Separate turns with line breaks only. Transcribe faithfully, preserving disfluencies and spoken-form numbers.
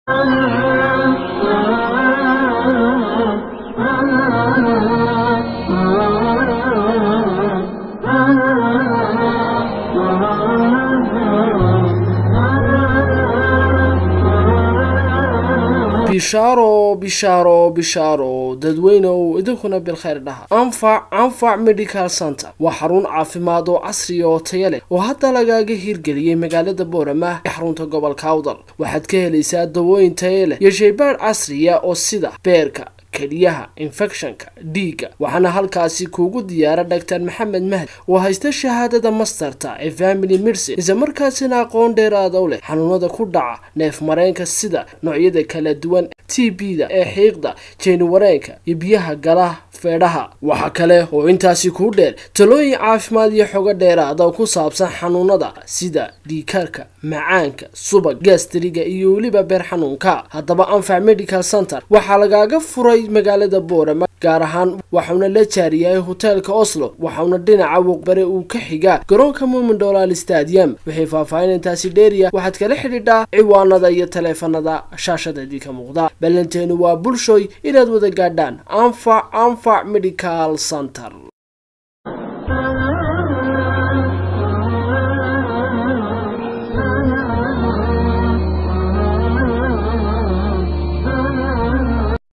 بشارو بشارو بشارو dadweynow idinkuna bil khayr dhaha anfac anfac medical center waa xarun caafimaad oo casri oo tayo leh oo hadda lagaaga hirgeliyay magaalada Boorama ee xarunta gobolka Awdal waxaad ka helaysaa dawooyin tayo leh iyo shaybaar casri ah oo sida beerka kaliyaha infectionka dhiiga waxaana halkaasi kuugu diyaara Doctor Maxamed Mahdi oo haysta shahaadada masterta ee family medicine isla markaasina aqoon dheeraad u leh xanuunada ku dhaca neef mareenka sida noocyada kala duwan T B-da ee xiiqda jeeni wareenka iyo biyaha gala feedhaha waxa kale oo intaasi ku dheer talooyin caafimaad iyo xogo dheeraad oo ku saabsan xanuunada sida dhiigkarka macaanka subag gastriga iyo waliba beer xanuunka haddaba Anfac Medical Center waxa lagaaga furay magaalada Boorama gaar ahaan waxaana la jaariyay hotelka Oslo waxaana dhinaca waqbare uu ka xiga garoonka Moomin Dolaal Stadium wixii faahfaahintaasi dheeriya waxaad kala xidhiidhaa ciwaanada iyo taleefanada shaashada ka muuqda balanteenu waa bulshooy inaad wada gaadhaan Anfac Anfac Medical Center.